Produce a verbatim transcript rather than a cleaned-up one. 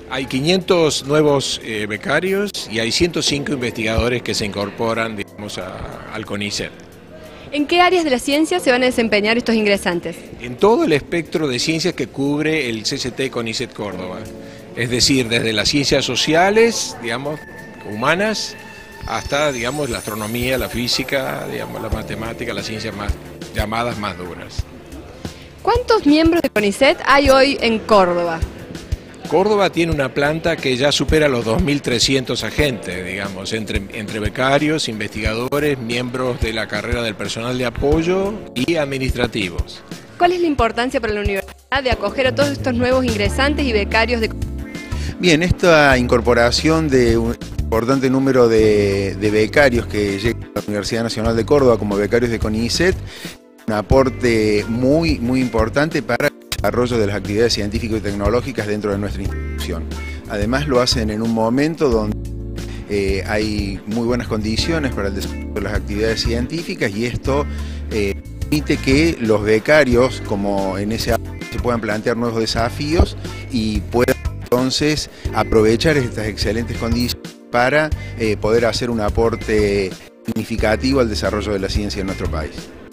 Hay quinientos nuevos eh, becarios y hay ciento cinco investigadores que se incorporan, digamos, a, al CONICET. ¿En qué áreas de la ciencia se van a desempeñar estos ingresantes? En todo el espectro de ciencias que cubre el C C T CONICET Córdoba. Es decir, desde las ciencias sociales, digamos, humanas, hasta, digamos, la astronomía, la física, digamos, la matemática, las ciencias más llamadas más duras. ¿Cuántos miembros de CONICET hay hoy en Córdoba? Córdoba tiene una planta que ya supera los dos mil trescientos agentes, digamos, entre, entre becarios, investigadores, miembros de la carrera del personal de apoyo y administrativos. ¿Cuál es la importancia para la universidad de acoger a todos estos nuevos ingresantes y becarios de CONICET? Bien, esta incorporación de un importante número de, de becarios que llegan a la Universidad Nacional de Córdoba como becarios de CONICET, un aporte muy, muy importante para el desarrollo de las actividades científicas y tecnológicas dentro de nuestra institución. Además lo hacen en un momento donde eh, hay muy buenas condiciones para el desarrollo de las actividades científicas y esto eh, permite que los becarios, como en ese ámbito, se puedan plantear nuevos desafíos y puedan entonces aprovechar estas excelentes condiciones para eh, poder hacer un aporte significativo al desarrollo de la ciencia en nuestro país.